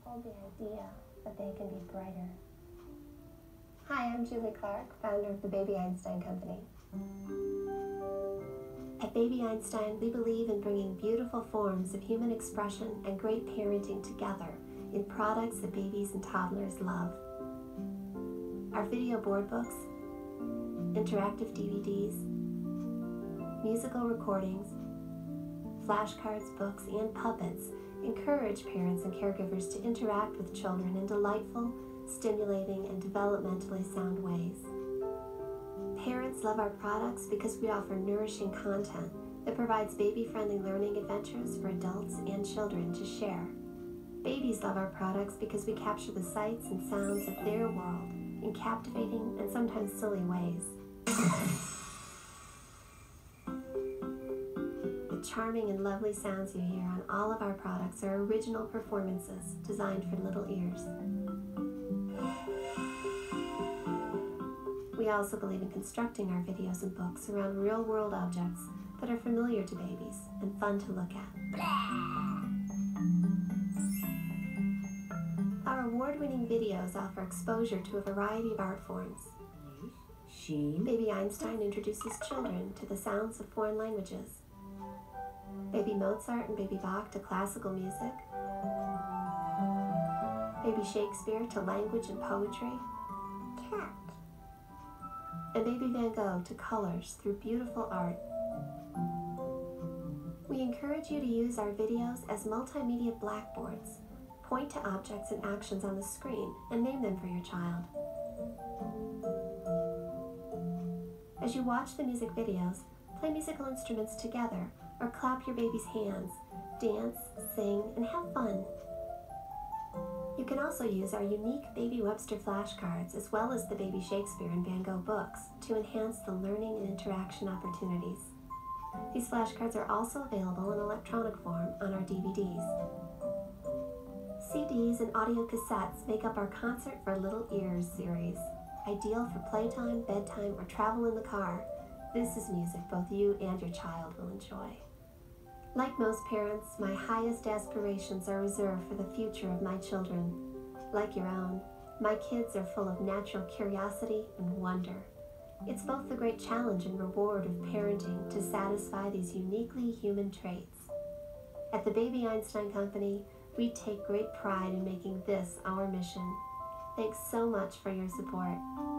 hold the idea that they can be brighter. Hi, I'm Julie Clark, founder of the Baby Einstein Company. At Baby Einstein, we believe in bringing beautiful forms of human expression and great parenting together in products that babies and toddlers love. Our video board books, interactive DVDs, musical recordings, flashcards, books, and puppets encourage parents and caregivers to interact with children in delightful, stimulating, and developmentally sound ways. Parents love our products because we offer nourishing content that provides baby-friendly learning adventures for adults and children to share. Babies love our products because we capture the sights and sounds of their world in captivating and sometimes silly ways. The charming and lovely sounds you hear on all of our products are original performances designed for little ears. We also believe in constructing our videos and books around real-world objects that are familiar to babies and fun to look at. Our award-winning videos offer exposure to a variety of art forms. Baby Einstein introduces children to the sounds of foreign languages. Baby Mozart and Baby Bach to classical music. Baby Shakespeare to language and poetry. Cat. And Baby Van Gogh to colors through beautiful art. We encourage you to use our videos as multimedia blackboards. Point to objects and actions on the screen and name them for your child. As you watch the music videos, play musical instruments together or clap your baby's hands, dance, sing, and have fun. You can also use our unique Baby Webster flashcards as well as the Baby Shakespeare and Van Gogh books to enhance the learning and interaction opportunities. These flashcards are also available in electronic form on our DVDs. CDs and audio cassettes make up our Concert for Little Ears series. Ideal for playtime, bedtime, or travel in the car, this is music both you and your child will enjoy. Like most parents, my highest aspirations are reserved for the future of my children. Like your own, my kids are full of natural curiosity and wonder. It's both the great challenge and reward of parenting to satisfy these uniquely human traits. At the Baby Einstein Company, we take great pride in making this our mission. Thanks so much for your support.